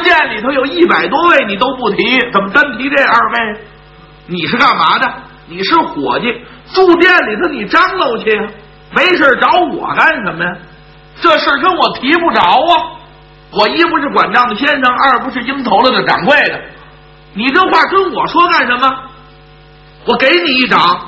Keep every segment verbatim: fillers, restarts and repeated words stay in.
店里头有一百多位，你都不提，怎么单提这二位？你是干嘛的？你是伙计，住店里头你张罗去啊，没事找我干什么呀？这事跟我提不着啊！我一不是管账的先生，二不是应头了的掌柜的，你这话跟我说干什么？我给你一掌。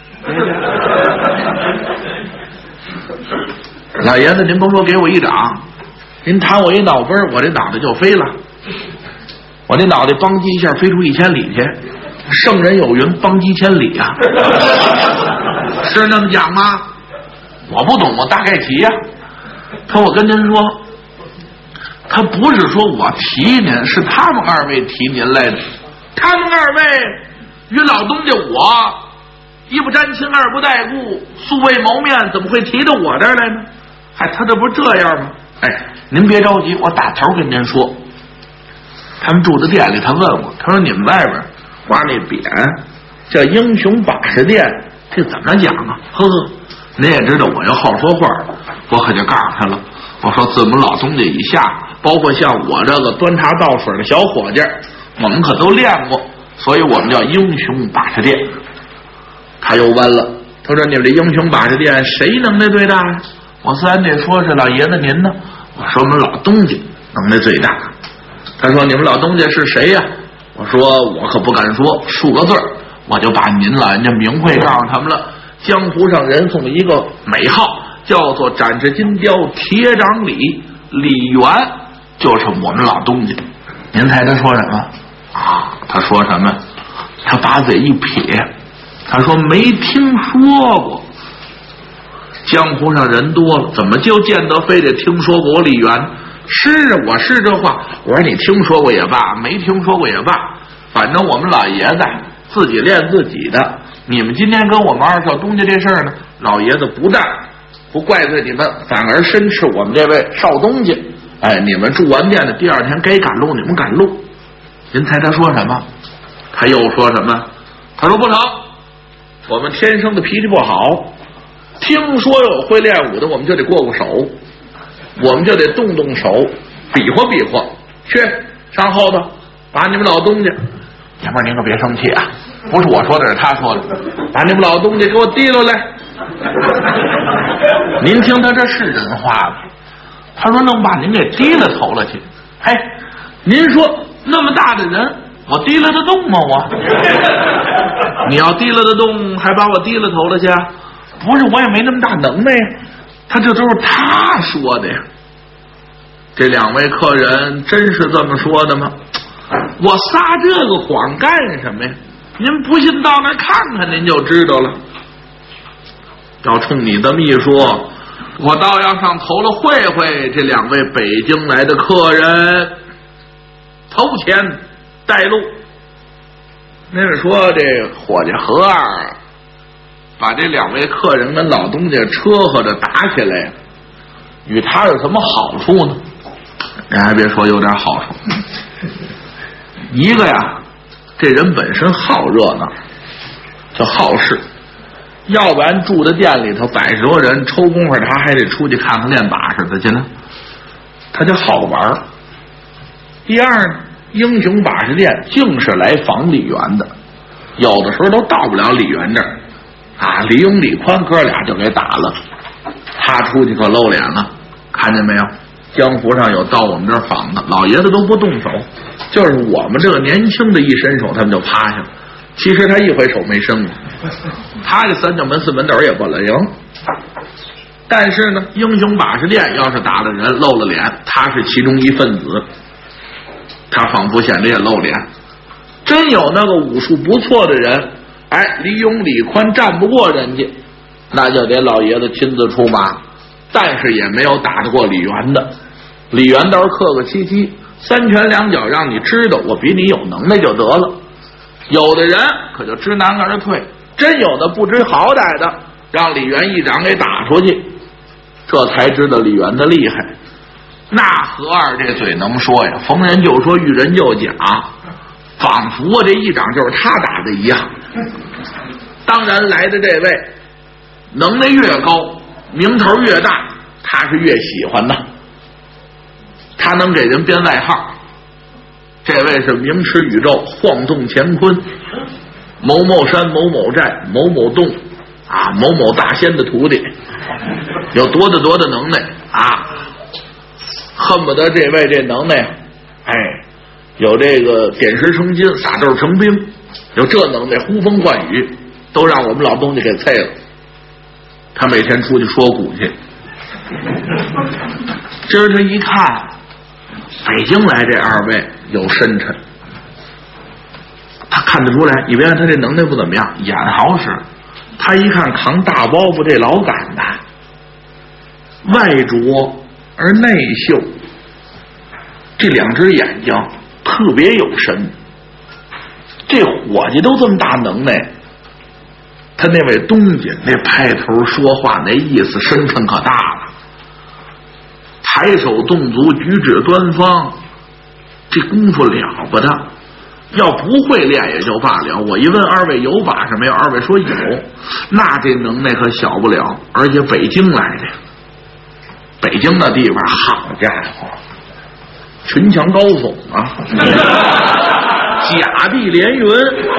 老爷子，您甭说给我一掌，您弹我一脑崩，我这脑袋就飞了，我这脑袋邦叽一下飞出一千里去。圣人有云，邦击千里啊，是那么讲吗？我不懂，我大概提呀、啊。可我跟您说，他不是说我提您，是他们二位提您来的。他们二位与老东家我一不沾亲，二不带故，素未谋面，怎么会提到我这儿来呢？哎，他这不是这样吗？哎，您别着急，我打头跟您说，他们住的店里，他问我，他说你们外边挂那匾叫英雄把式店，这怎么讲啊？呵呵，您也知道我要好说话，我可就告诉他了，我说自我们老东家以下，包括像我这个端茶倒水的小伙计，我们可都练过，所以我们叫英雄把式店。他又问了，他说你们这英雄把式店谁能耐最大呀？我自然得说是老爷子您呢。我说我们老东家能耐最大。他说你们老东家是谁呀？我说我可不敢说，数个字儿我就把您老人家名讳告诉他们了。江湖上人送一个美号，叫做展翅金雕铁掌李李元，就是我们老东家。您猜他说什么啊？他说什么？他把嘴一撇，他说没听说过。江湖上人多了，怎么就见得非得听说过我李元？是啊，我是这话。我说你听说过也罢，没听说过也罢，反正我们老爷子自己练自己的。你们今天跟我们二少东家这事儿呢，老爷子不但不怪罪你们，反而申斥我们这位少东家。哎，你们住完店的第二天该赶路，你们赶路。您猜他说什么？他又说什么？他说不成，我们天生的脾气不好，听说有会练武的，我们就得过过手，我们就得动动手，比划比划，去上后头把你们老东家，前面您可别生气啊，不是我说的，是他说的，把你们老东家给我提溜来。您听他这是人话吗？他说能把您给提了头了去。嘿，您说那么大的人，我提了得动吗？我你要提了得动，还把我提了头了去？不是，我也没那么大能耐呀。他这都是他说的呀。这两位客人真是这么说的吗？我撒这个谎干什么呀？您不信到那看看您就知道了。要冲你这么一说，我倒要上头了会会这两位北京来的客人，头前带路。那是说这伙计何二把这两位客人跟老东家车和着打起来，与他有什么好处呢？您还别说，有点好处。一个呀，这人本身好热闹，就好事，要不然住在店里头百十多人，抽功夫他还得出去看看练把式的去呢，他就好玩。第二呢，英雄把式店净是来访李元的，有的时候都到不了李元这儿啊，李勇李宽哥俩就给打了，他出去可露脸了，看见没有？江湖上有到我们这儿访的，老爷子都不动手，就是我们这个年轻的一伸手，他们就趴下了。其实他一回手没伸过，他这三角门四门斗也不了赢。但是呢，英雄把式店要是打了人露了脸，他是其中一份子，他仿佛显得也露脸。真有那个武术不错的人，哎，李勇李宽战不过人家，那就得老爷子亲自出马，但是也没有打得过李元的。李元倒是客客气气，三拳两脚让你知道我比你有能耐就得了。有的人可就知难而退，真有的不知好歹的，让李元一掌给打出去，这才知道李元的厉害。那何二这嘴能说呀，逢人就说，遇人就讲，仿佛这一掌就是他打的一样。当然来的这位能耐越高，名头越大，他是越喜欢的。他能给人编外号， 这位是名驰宇宙，晃动乾坤，某某山某某寨某某洞啊，某某大仙的徒弟，有多的多的能耐啊，恨不得这位这能耐，哎，有这个点石成金，撒豆成兵，有这能耐，呼风唤雨，都让我们老东家给菜了。他每天出去说鼓去，今儿他一看，北京来这二位有深沉，他看得出来。你别看他这能耐不怎么样，眼好使。他一看扛大包袱这老杆子，外拙而内秀，这两只眼睛特别有神。这伙计都这么大能耐，他那位东家那派头说话那意思深沉可大了，抬手动足举止端方，这功夫了不得。要不会练也就罢了，我一问二位有把式没有，二位说有，那这能耐可小不了。而且北京来的，北京那地方好家伙，群强高耸啊，甲地连云，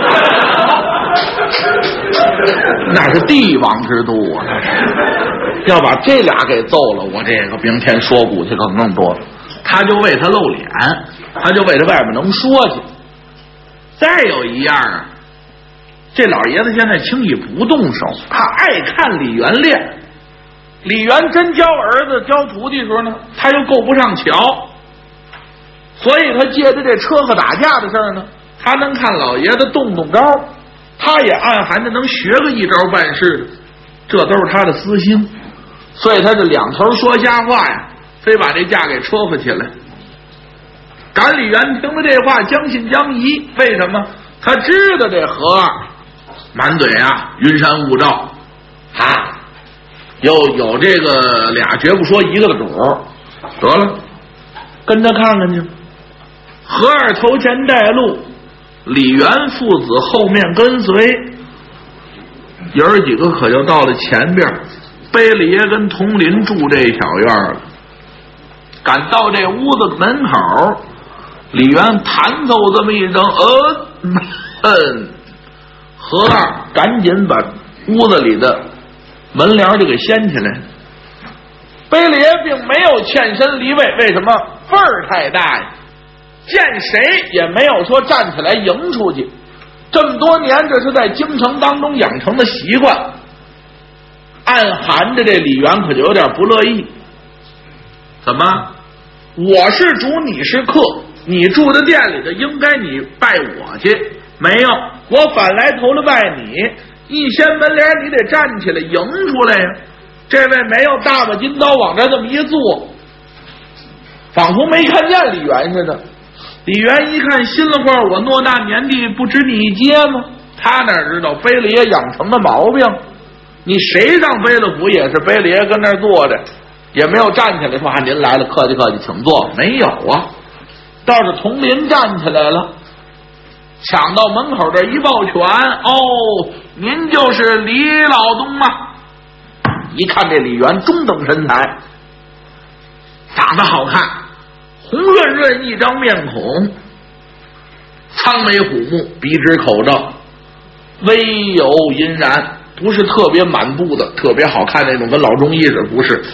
那是帝王之都啊！那是要把这俩给揍了，我这个明天说鼓去可能更多。他就为他露脸，他就为他外面能说去。再有一样啊，这老爷子现在轻易不动手，他爱看李元练。李元真教儿子教徒弟的时候呢，他又够不上桥，所以他借着这车和打架的事儿呢，他能看老爷子动动招，他也暗含着能学个一招半式，这都是他的私心。所以他这两头说瞎话呀，非把这架给戳回起来。赶李元听了这话，将信将疑。为什么？他知道这和二满嘴啊云山雾罩啊，又有这个俩绝不说一个的主，得了，跟着看看去。和二头前带路，李元父子后面跟随，爷儿几个可就到了前边，背了爷跟佟林住这小院了。赶到这屋子门口，李元弹奏这么一声，呃，嗯，和二赶紧把屋子里的门帘就给掀起来。贝勒爷并没有欠身离位，为什么？份儿太大呀，见谁也没有说站起来迎出去。这么多年，这是在京城当中养成的习惯，暗含着这李元可就有点不乐意。怎么？我是主，你是客，你住的店里的应该你拜我去，没有，我反来头了拜你。一掀门帘，你得站起来迎出来呀。这位没有大把金刀往这这么一坐，仿佛没看见李元似的。李元一看心了话，我偌大年纪不知你一阶吗？他哪知道贝勒爷养成的毛病，你谁上贝勒府也是贝勒爷跟那儿坐着，也没有站起来说啊您来了，客气客气请坐，没有啊。倒是佟林站起来了，抢到门口这一抱拳，哦，您就是李老东吗？一看这李元中等身材，长得好看，红润润一张面孔，苍眉虎目，鼻直口正，微有隐然，不是特别满布的，特别好看那种，跟老中医似的，不是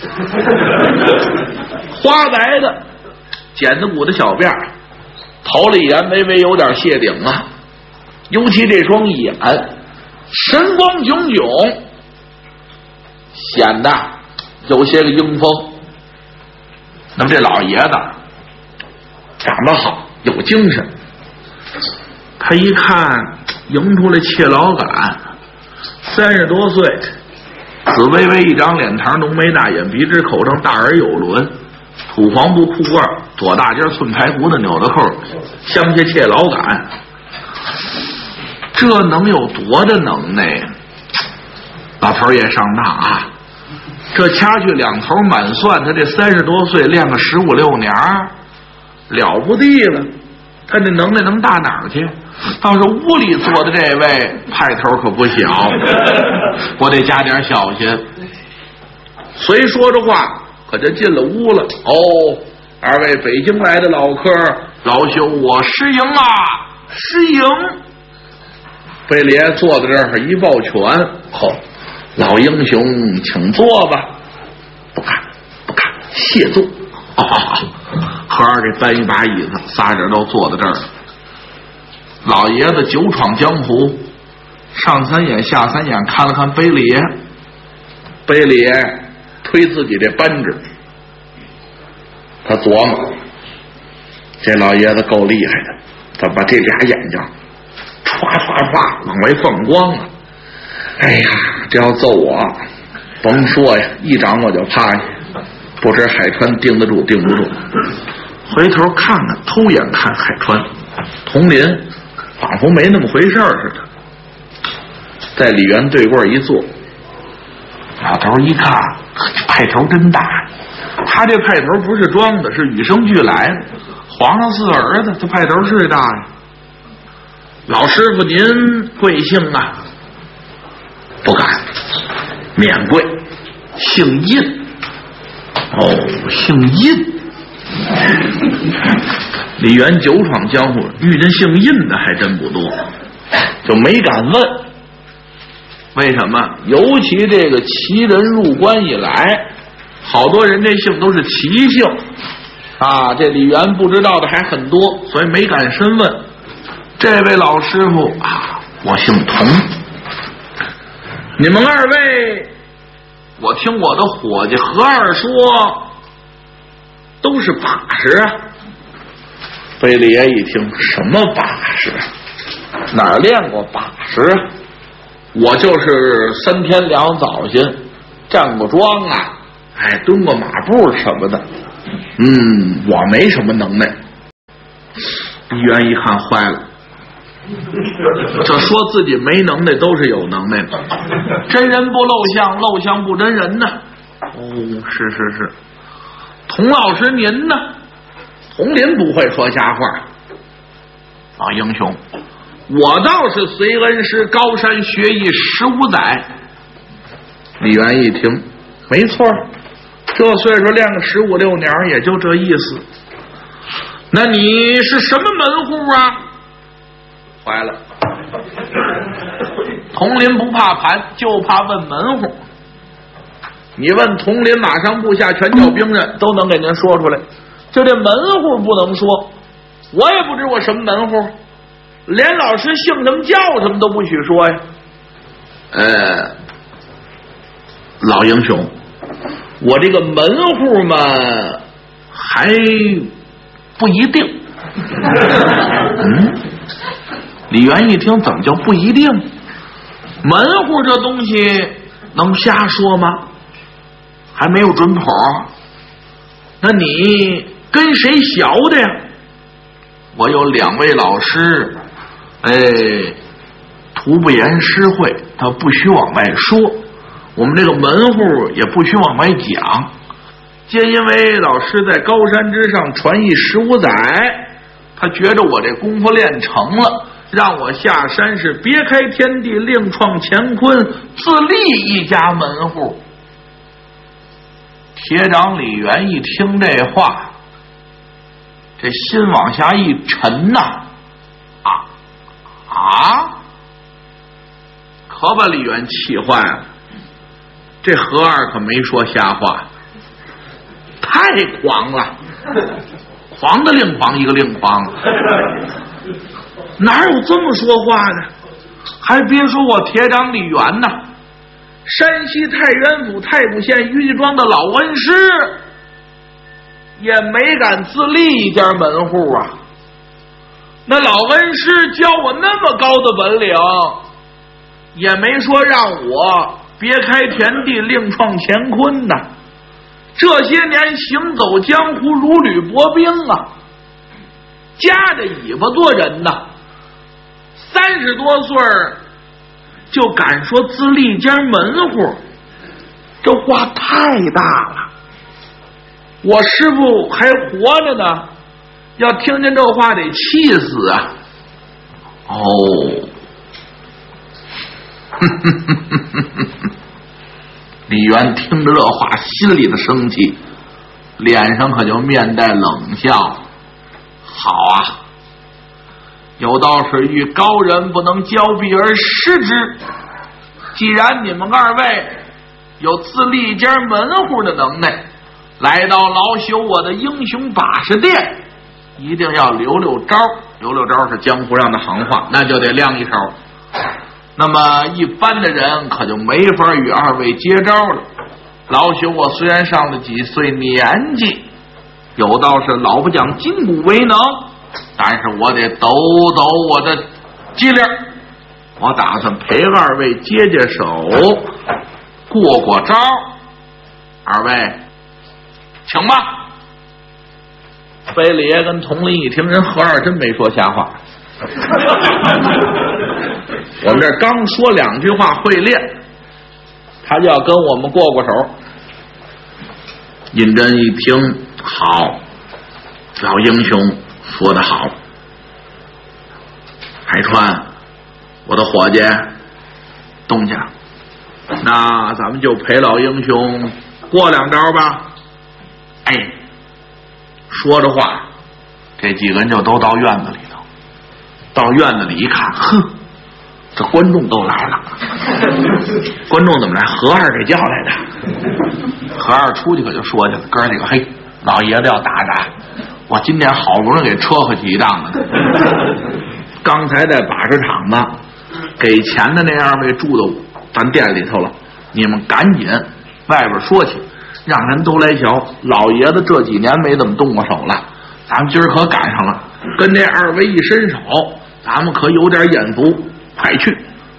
花白的剪子骨的小辫，头里眼微微有点谢顶啊，尤其这双眼神光炯炯，显得有些个英风。那么这老爷子长得好，有精神，他一看迎出来切老杆，三十多岁，紫微微一张脸膛，浓眉大眼，鼻直口正，大耳有轮，土黄布裤褂，左大尖寸排骨的扭的扣，香榭切老杆，这能有多的能耐？老头也上当啊！这掐去两头满算，他这三十多岁练个十五六年，了不地了。他这能耐能大哪儿去？倒是屋里坐的这位派头可不小，我得加点小心。虽说着话，可就进了屋了。哦，二位北京来的老客， 老朽我失迎啊，失迎。贝里爷坐在这儿一抱拳，吼、哦，老英雄请坐吧。不敢不敢，谢坐。啊，和二给搬一把椅子，仨人都坐在这儿。老爷子久闯江湖，上三眼下三眼看了看贝里爷，贝里爷推自己这扳指，他琢磨，这老爷子够厉害的，怎么把这俩眼睛歘歘歘往外放光啊！哎呀，这要揍我，甭说呀，一掌我就趴下，不知海川盯得住盯不住。回头看看，偷眼看海川，佟林仿佛没那么回事似的，在李元对过一坐，老头一看，派头真大。他这派头不是装的，是与生俱来的。皇上四儿子，这派头是大呀。老师傅您贵姓啊？不敢，免贵，姓印。哦，姓印。李元久闯江湖，遇见姓印的还真不多，就没敢问。为什么？尤其这个旗人入关以来，好多人这姓都是旗姓啊，这李元不知道的还很多，所以没敢深问。这位老师傅啊，我姓童。你们二位，我听我的伙计何二说，都是把式啊。贝里爷一听，什么把式？哪儿练过把式啊？我就是三天两早先站过桩啊，哎，蹲过马步什么的。嗯，我没什么能耐。李元一看坏了，这说自己没能耐都是有能耐的，真人不露相，露相不真人呢。哦，是是是。童老师您呢？童林不会说瞎话。啊，英雄，我倒是随恩师高山学艺十五载。李元一听，没错，这岁数练个十五六年也就这意思。那你是什么门户啊？坏了，佟林不怕盘，就怕问门户。你问佟林，马上部下全教兵人都能给您说出来，就这门户不能说，我也不知我什么门户，连老师姓什么叫什么都不许说呀。呃，老英雄，我这个门户嘛，还不一定。嗯，李元一听，怎么叫不一定？门户这东西能瞎说吗？还没有准谱。那你跟谁学的呀？我有两位老师，哎，徒不言师会，他不许往外说，我们这个门户也不许往外讲。皆因为老师在高山之上传艺十五载，他觉着我这功夫练成了，让我下山是别开天地，另创乾坤，自立一家门户。铁掌李元一听这话，这心往下一沉呐、啊，啊啊！可把李元气坏了。这何二可没说瞎话，太狂了，狂的另狂一个另狂，哪有这么说话的？还别说我铁掌李元呐，山西太原府太谷县余继庄的老恩师也没敢自立一家门户啊。那老恩师教我那么高的本领，也没说让我别开天地，另创乾坤呐。这些年行走江湖，如履薄冰啊，夹着尾巴做人呐。三十多岁就敢说自立家门户，这话太大了。我师父还活着呢，要听见这话得气死啊！哦，李元听着这话，心里的生气，脸上可就面带冷笑。 好啊，有道是遇高人不能交臂而失之，既然你们二位有自立一家门户的能耐，来到老朽我的英雄把式店，一定要留留招。留留招是江湖上的行话，那就得亮一手。那么一般的人可就没法与二位接招了。老朽我虽然上了几岁年纪，有道是老不讲筋骨为能，但是我得抖抖我的机灵，我打算陪二位接接手，过过招。二位请吧。贝里爷跟佟林一听，人何二真没说瞎话。我们这刚说两句话会练，他就要跟我们过过手。胤禛一听，好，老英雄说得好。海川，我的伙计，动下，那咱们就陪老英雄过两招吧。哎，说着话，这几个人就都到院子里头。到院子里一看，哼，这观众都来了。观众怎么来？何二给叫来的。何二出去可就说去了，哥几个，嘿，老爷子要打打，我今天好不容易给车回去一档了。刚才在把式场子给钱的那二位住到咱店里头了，你们赶紧外边说去，让人都来瞧。老爷子这几年没怎么动过手了，咱们今儿可赶上了，跟这二位一伸手，咱们可有点眼福。快去！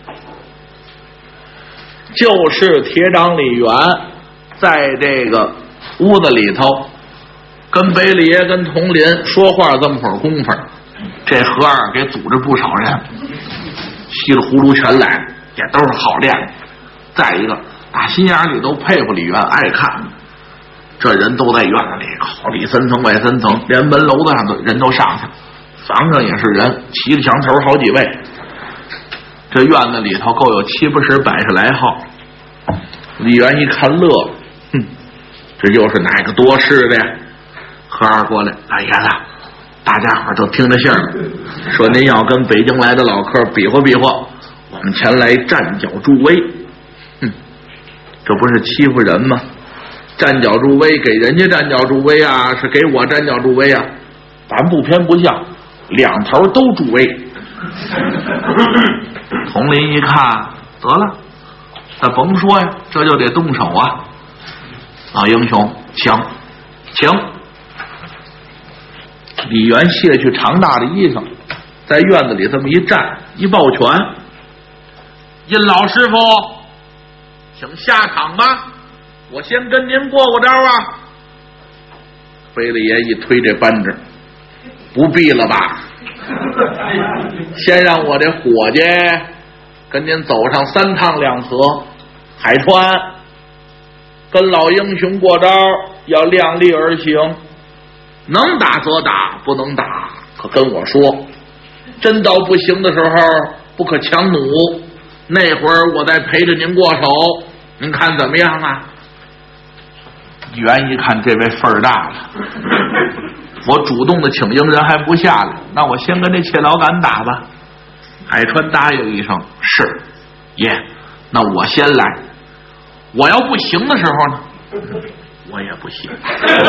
就是铁掌李元在这个屋子里头跟北里爷跟佟林说话这么会儿功夫，这何二给组织不少人，稀里糊涂全来，也都是好练的。再一个打心眼里都佩服李元，爱看，这人都在院子里，好里三层外三层，连门楼子上的人都上去了，房上也是人，齐着墙头好几位。这院子里头够有七八十百十来号。李元一看乐了，哼，这又是哪个多事的呀？何二过来，老爷子，大家伙都听着信儿，说您要跟北京来的老客比划比划，我们前来站脚助威。哼，这不是欺负人吗？站脚助威，给人家站脚助威啊，是给我站脚助威啊？咱不偏不向，两头都助威。佟林一看，得了，那甭说呀，这就得动手啊！老英雄，请，请。李元卸去长大的衣裳，在院子里这么一站，一抱拳：“殷老师傅，请下场吧，我先跟您过过招啊！”飞了爷一推这扳指：“不必了吧？先让我这伙计跟您走上三趟两河。海川，跟老英雄过招要量力而行，能打则打，不能打可跟我说，真到不行的时候不可强弩，那会儿我再陪着您过手，您看怎么样啊？”袁一看这位份儿大了，我主动的请缨人还不下来，那我先跟这切老杆打吧。海川答应一声：“是爷，那我先来。我要不行的时候呢，我也不行。”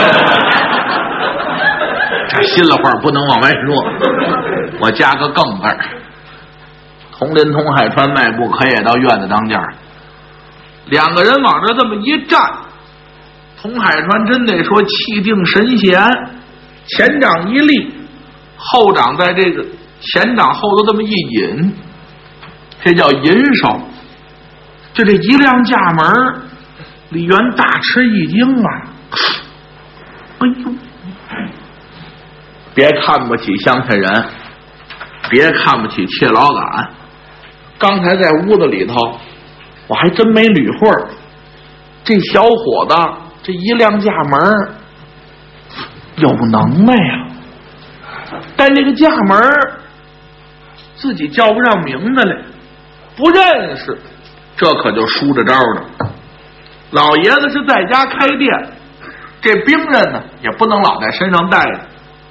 这心里话不能往外说，我加个更字儿。佟林同海川迈步可也到院子当间，两个人往这这么一站，佟海川真得说气定神闲，前掌一立，后掌在这个前掌后头这么一引，这叫引手。就这一亮架门，李元大吃一惊啊！哎呦，别看不起乡下人，别看不起切老杆，刚才在屋子里头我还真没捋会儿，这小伙子这一亮架门有能耐呀，但这个架门自己叫不上名字来，不认识，这可就输着招了。老爷子是在家开店，这兵刃呢也不能老在身上带着，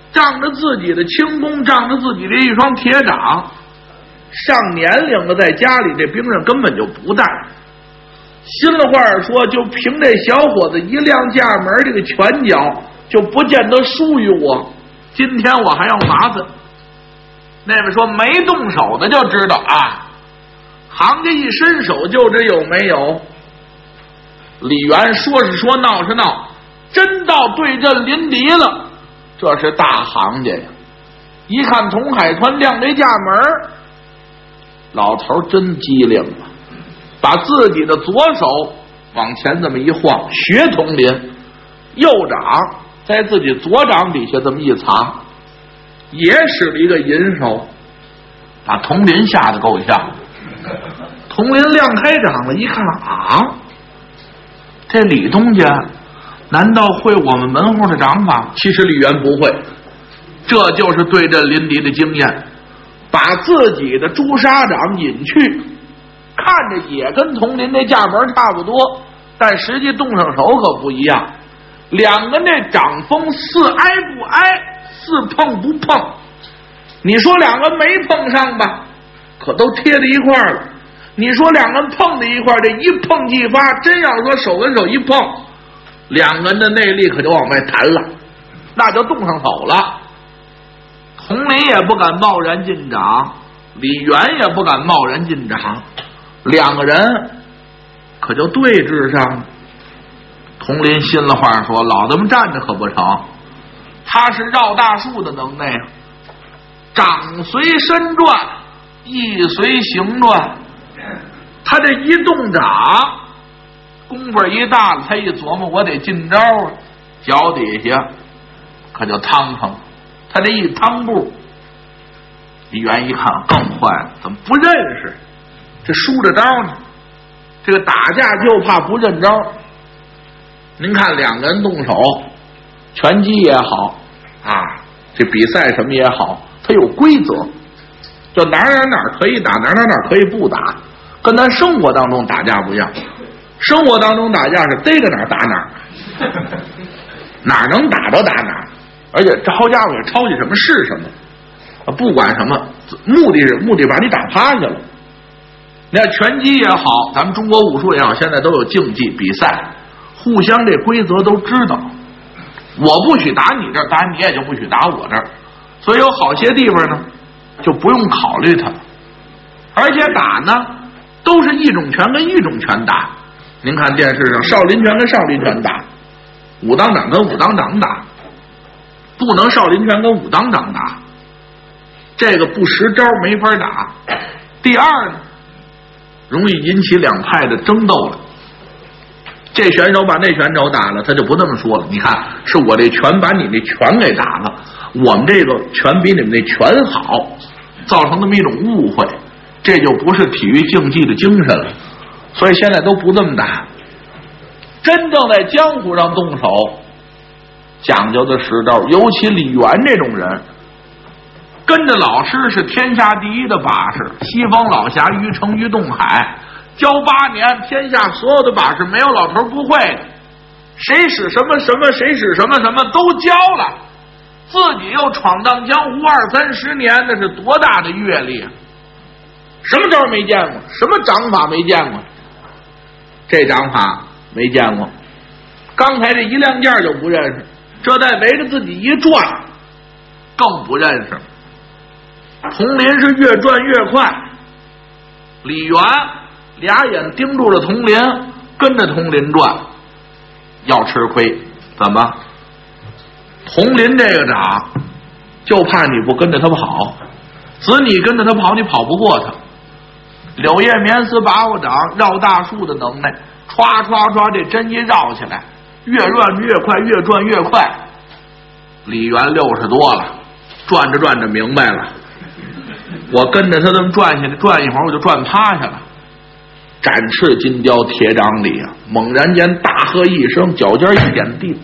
仗着自己的轻功，仗着自己的一双铁掌，上年龄了，在家里这兵刃根本就不带。心里话说，就凭这小伙子一亮架门，这个拳脚就不见得输于我。今天我还要麻烦。那位说没动手的就知道啊，行家一伸手就知有没有。李元说是说，闹是闹，真到对阵临敌了。这是大行家呀！一看童海川亮这架门，老头真机灵了，把自己的左手往前这么一晃，学童林，右掌在自己左掌底下这么一藏，也使了一个银手，把童林吓得够呛。童林亮开掌了，一看啊，这李东家难道会我们门户的掌法？其实李元不会，这就是对阵临敌的经验，把自己的朱砂掌引去，看着也跟童林那架门差不多，但实际动上手可不一样。两个那掌锋似挨不挨，似碰不碰。你说两个没碰上吧，可都贴在一块儿了。你说两个碰在一块儿，这一碰即发，真要说手跟手一碰，两个人的内力可就往外弹了，那就动上手了。童林也不敢贸然进掌，李元也不敢贸然进掌，两个人可就对峙上了。童林心里话说，老子们站着可不成，他是绕大树的能耐，掌随身转，意随形转。他这一动掌，功夫一大了，他一琢磨，我得进招啊，脚底下可就趟腾。他这一趟步，李元一看更坏了，怎么不认识？这输着招呢？这个打架就怕不认招。您看两个人动手，拳击也好啊，这比赛什么也好，它有规则，就哪哪哪可以打，哪哪哪可以不打，跟咱生活当中打架不一样。生活当中打架是逮着哪儿打哪儿，哪儿能打着打哪儿，而且抄家伙也抄起什么是什么，不管什么，目的是目的把你打趴下了。你看拳击也好，咱们中国武术也好，现在都有竞技比赛，互相这规则都知道。我不许打你这儿，当然你也就不许打我这儿，所以有好些地方呢就不用考虑它，而且打呢都是一种拳跟一种拳打。您看电视上少林拳跟少林拳打，武当掌跟武当掌打，不能少林拳跟武当掌打，这个不识招没法打。第二呢，容易引起两派的争斗了。这选手把那选手打了，他就不这么说了，你看是我这拳把你那拳给打了，我们这个拳比你们那拳好，造成这么一种误会，这就不是体育竞技的精神了。所以现在都不这么打，真正在江湖上动手讲究的实招，尤其李元这种人，跟着老师是天下第一的把式，西方老侠于成于东海，教八年，天下所有的把式没有老头不会的，谁使什么什么，谁使什么什么都教了，自己又闯荡江湖二三十年，那是多大的阅历啊！什么招没见过，什么掌法没见过，这掌法没见过，刚才这一亮件就不认识，这再围着自己一转更不认识。童林是越转越快，李元俩眼盯住了童林，跟着童林转，要吃亏。怎么？童林这个掌就怕你不跟着他跑，子你跟着他跑，你跑不过他。柳叶棉丝把握掌，绕大树的能耐，唰唰唰，这针一绕起来，越转越快，越转越快。李元六十多了，转着转着明白了，我跟着他这么转下来，转一会儿我就转趴下了。展翅金雕铁掌里啊，猛然间大喝一声，脚尖一点地，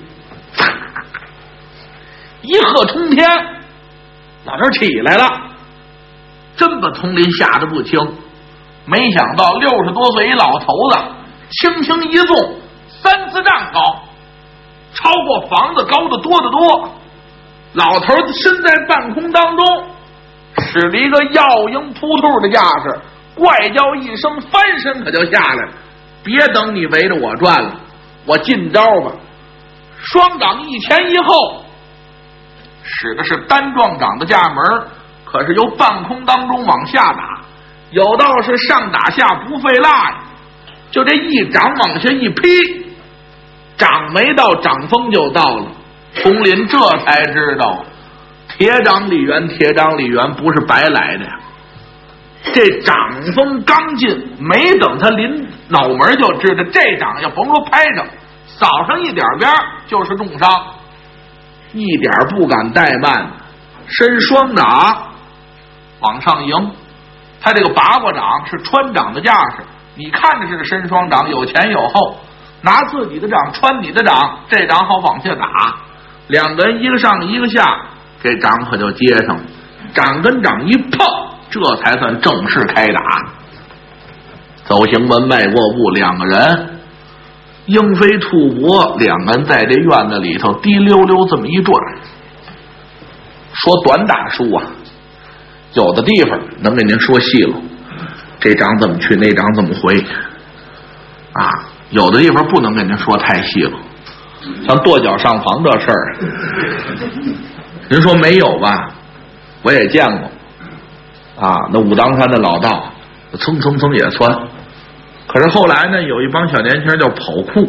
一喝冲天，老头起来了，真把童林吓得不轻。没想到六十多岁一老头子，轻轻一纵，三四丈高，超过房子高的多得多。 老头身在半空当中，使了一个耀鹰扑兔的架势，怪叫一声，翻身可就下来了。别等你围着我转了，我进招吧。双掌一前一后，使的是单撞掌的架门，可是由半空当中往下打，有道是上打下不费蜡呀。就这一掌往下一劈，掌没到，掌风就到了。佟林这才知道，铁掌李元，铁掌李元不是白来的呀。这掌风刚进，没等他临脑门就知道，这掌要甭说拍着，扫上一点边就是重伤，一点不敢怠慢，伸双掌往上迎。他这个拔过掌是穿掌的架势，你看着是个伸双掌，有前有后，拿自己的掌穿你的掌，这掌好往下打。两个人一个上一个下，这掌可就接上了，掌跟掌一碰，这才算正式开打。走行门迈过步，两个人鹰飞兔搏，两个人在这院子里头滴溜溜这么一转。说短打书啊，有的地方能给您说细了，这掌怎么去，那掌怎么回啊，有的地方不能给您说太细了，像跺脚上房这事儿，您说没有吧？我也见过啊，那武当山的老道蹭蹭蹭也窜，可是后来呢，有一帮小年轻叫跑酷，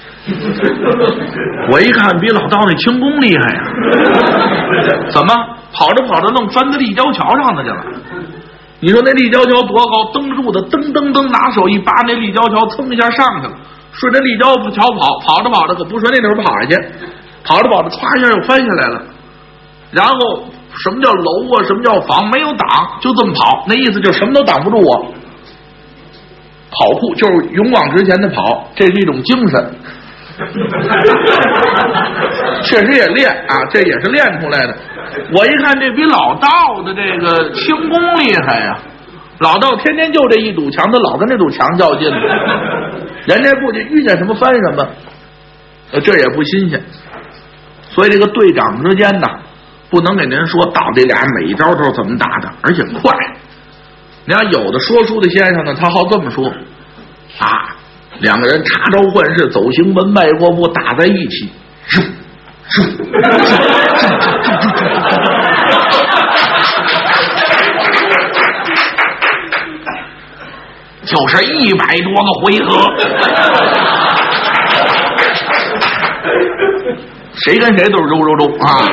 我一看比老道那轻功厉害呀，怎么跑着跑着弄翻到立交桥上的去了？你说那立交桥多高，蹬住的噔噔噔，拿手一拔，那立交桥蹭一下上去了，顺着立交桥跑，跑着跑着可不顺那头跑下去，跑着跑着歘一下又翻下来了。然后什么叫楼啊，什么叫房，没有挡，就这么跑，那意思就什么都挡不住我。跑酷就是勇往直前的跑，这是一种精神，确实也练啊，这也是练出来的。我一看这比老道的这个轻功厉害呀、啊，老道天天就这一堵墙，他老跟这堵墙较劲，人家不就遇见什么翻什么，这也不新鲜。所以这个队长之间呢，不能给您说到底俩每一招都是怎么打的，而且快。你看有的说书的先生呢，他好这么说啊，两个人插招换式，走行门迈过步，打在一起，就是一百多个回合，谁跟谁都是揉揉揉啊。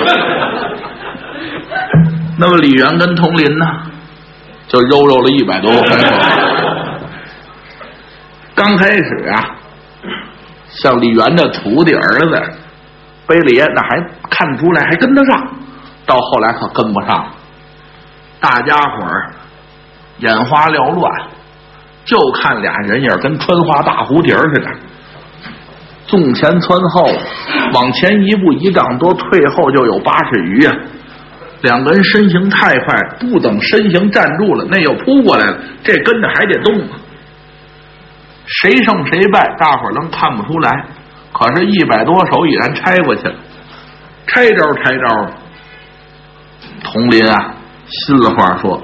那么李元跟佟林呢，就揉揉了一百多个回合。刚开始啊，像李元的徒弟儿子背了爷，那还看出来还跟得上，到后来可跟不上，大家伙儿眼花缭乱，就看俩人影跟穿花大蝴蝶似的，纵前窜后，往前一步一丈多，退后就有八尺余啊。两个人身形太快，不等身形站住了，那又扑过来了，这跟着还得动啊。谁胜谁败，大伙儿能看不出来，可是一百多手已然拆过去了，拆招拆招。佟林啊，心里话说，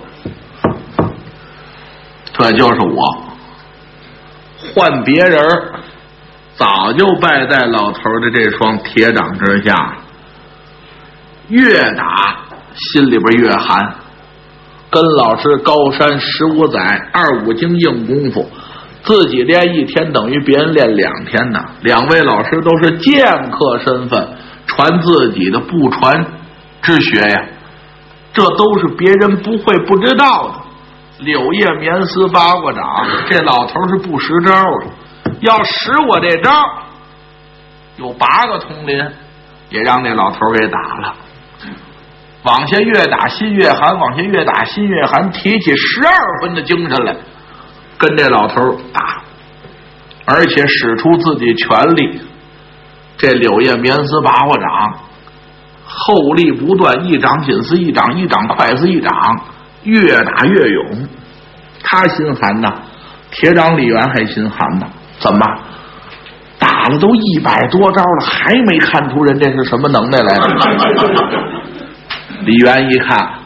这就是我，换别人早就败在老头的这双铁掌之下，越打心里边越寒。跟老师高山十五载，二五经硬功夫，自己练一天等于别人练两天呢。两位老师都是剑客身份，传自己的不传之学呀，这都是别人不会不知道的。柳叶棉丝八卦掌，这老头是不识招的，要使我这招，有八个佟林也让那老头给打了。往下越打心越寒，往下越打心越寒，提起十二分的精神来跟这老头打，而且使出自己全力。这柳叶棉丝八卦掌后力不断，一掌紧似一掌，一掌快似一掌，越打越勇。他心寒呐，铁掌李元还心寒呐。怎么打了都一百多招了，还没看出人这是什么能耐来的？ 李渊一看，